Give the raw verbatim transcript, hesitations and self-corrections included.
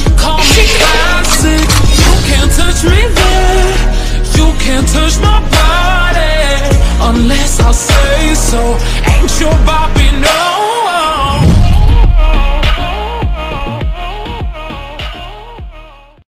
call me classic. You can't touch me there, you can't touch my body unless I say so. Ain't your